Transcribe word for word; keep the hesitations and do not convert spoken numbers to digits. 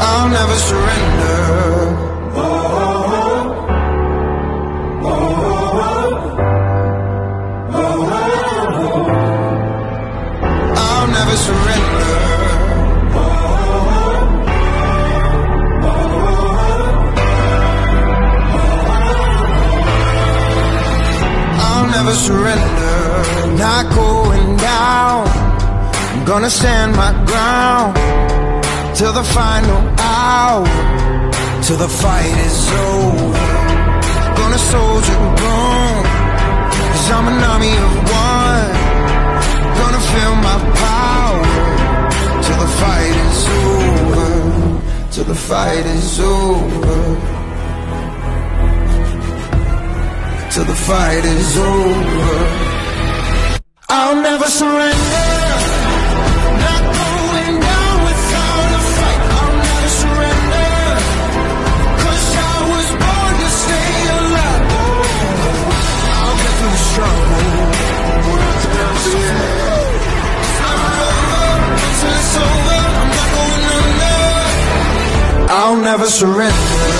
I'll never surrender. I'll never surrender. I'll never surrender. Not going down. I'm gonna stand my ground till the final hour, till the fight is over. Gonna soldier on, 'cause I'm an army of one. Gonna feel my power till the fight is over, till the fight is over, till the fight is over. I'll never surrender. Not going down without a fight. I'll never surrender, 'cause I was born to stay alive. I'll get through the struggle until it's over. I'm not going under. I'll never surrender.